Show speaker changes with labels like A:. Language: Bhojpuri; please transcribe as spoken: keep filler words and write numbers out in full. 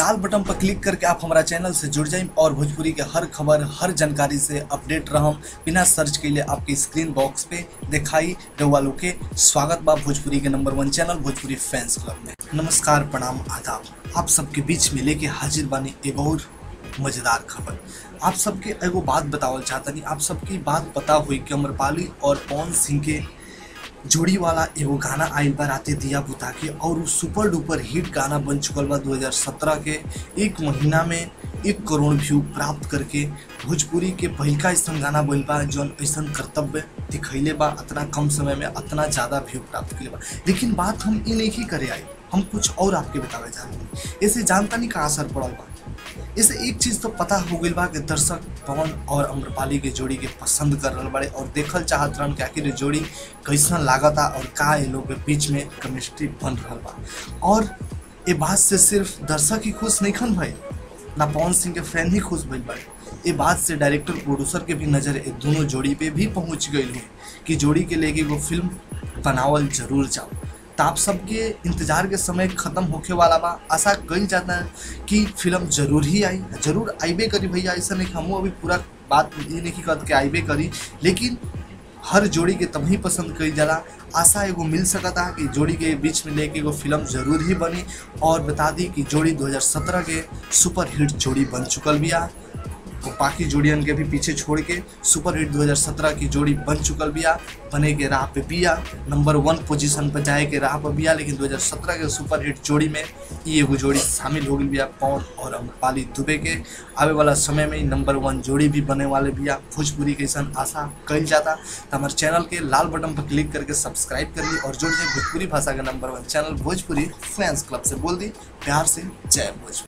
A: लाल बटन पर क्लिक करके आप हमारा चैनल से जुड़ जाइए और भोजपुरी के हर खबर हर जानकारी से अपडेट रहम। बिना सर्च के लिए आपके स्क्रीन बॉक्स पे दिखाई रउआ लोग के स्वागत बा भोजपुरी के number one channel Bhojpuri fans club में। नमस्कार, प्रणाम, आदाब। आप सबके बीच में लेके हाजिर बानी एगो और मजेदार खबर। आप सबके एगो बात बतावल चाहतनी। आप सबकी बात पता हुई कि अमरपाली और पवन सिंह के जोड़ी वाला एगो गाना आइल बा राते दिया बुता के, और सुपर डुपर हिट गाना बन चुकल बा दो हज़ार सत्रह के। एक महीना में एक करोड़ व्यू प्राप्त करके भोजपुरी के पहिलका ऐसा गाना बन बा जौन ऐसा कर्तव्य दिखैले बा, इतना कम समय में इतना ज़्यादा व्यू प्राप्त करे बा। लेकिन बात हम इ नहीं करे आए, हम कुछ और आपके बतावे जानते। ऐसे जानता नहीं का असर पड़ल बा। इसे एक चीज़ तो पता हो गई बा कि दर्शक पवन और अम्रपाली के जोड़ी के पसंद कर रहे बड़े और देखल चाहत रहन कि आखिर ये जोड़ी कैसा लागता और का ये लोग के बीच में केमिस्ट्री बन रहा बा। और ये बात से सिर्फ दर्शक ही खुश नहीं खन भाई, ना पवन सिंह के फैन ही खुश भइल बड़े। ये बात से डायरेक्टर प्रोड्यूसर के भी नज़र एक दोनों जोड़ी पे भी पहुंच गई है कि जोड़ी के लेके वो फिल्म बनावल जरूर जाओ। तो आप सबके इंतजार के समय ख़त्म होके वाला बा। आशा कही जाता है कि फिल्म जरूर ही आई, जरूर आइबे करी भैया। ऐसा नहीं हम अभी पूरा बात ये नहीं कहते कि आइबे करी, लेकिन हर जोड़ी के तभी पसंद करी जाला। आशा एगो मिल सकता है कि जोड़ी के बीच में लेके एगो फिल्म जरूर ही बनी। और बता दी कि जोड़ी दो हज़ार सत्रह के सुपर हिट जोड़ी बन चुकल बिया। तो बाकी जोड़ियन के भी पीछे छोड़ के सुपर हिट दो हज़ार सत्रह की जोड़ी बन चुकल बिया, बने के राह पे बिया, नंबर वन पोजीशन पर जाए के राह पर बिया। लेकिन दो हज़ार सत्रह के सुपर हिट जोड़ी में ये एगो जोड़ी शामिल हो गई बिया, पवन और अम्रपाली दुबे के। आवे वाला समय में नंबर वन जोड़ी भी बने वाले बिया। भोजपुरी के ऐसा आशा कही जाता। तो हमारे चैनल के लाल बटन पर क्लिक करके सब्सक्राइब कर ली और जुड़ जाए भोजपुरी भाषा का number one channel Bhojpuri fans club से। बोल दी प्यार से, जय भोजपुरी।